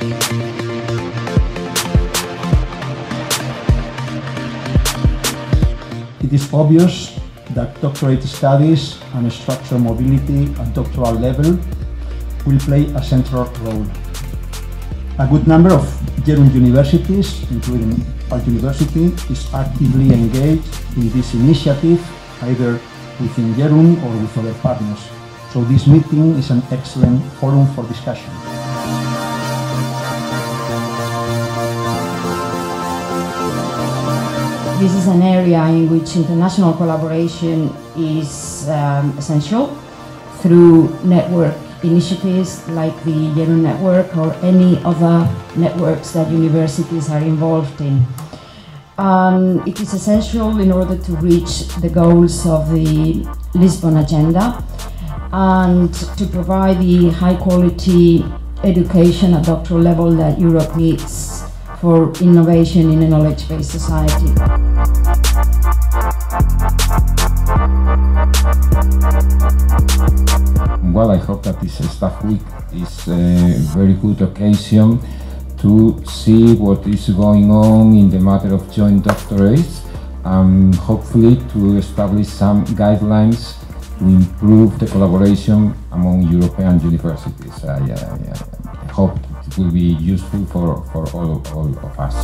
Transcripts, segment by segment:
It is obvious that doctorate studies and structural mobility at doctoral level will play a central role. A good number of Jerun universities, including our university, is actively engaged in this initiative, either within Jerun or with other partners. So this meeting is an excellent forum for discussion. This is an area in which international collaboration is essential through network initiatives like the Jerun Network or any other networks that universities are involved in. It is essential in order to reach the goals of the Lisbon Agenda and to provide the high quality education at doctoral level that Europe needs for innovation in a knowledge-based society. Well, I hope that this Staff Week is a very good occasion to see what is going on in the matter of joint doctorates and hopefully to establish some guidelines to improve the collaboration among European universities. I hope it will be useful for all of us.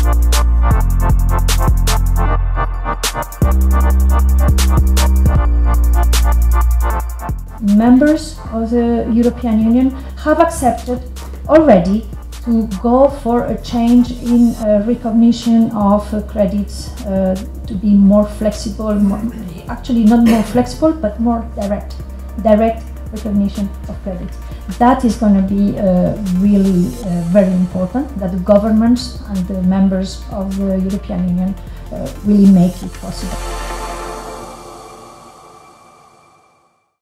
Members of the European Union have accepted already to go for a change in recognition of credits to be more flexible, actually not more flexible but more direct recognition of credits. That is going to be really very important, that the governments and the members of the European Union really make it possible.